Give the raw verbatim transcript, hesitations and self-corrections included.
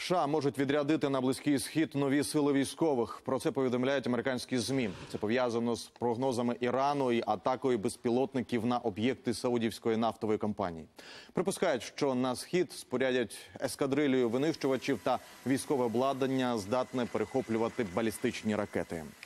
США можуть відрядити на Близький Схід нові сили військових. Про це повідомляють американські ЗМІ. Це пов'язано з прогнозами Ірану і атакою безпілотників на об'єкти саудівської нафтової компанії. Припускають, що на Схід спорядять ескадрилію винищувачів та військове обладнання, здатне перехоплювати балістичні ракети.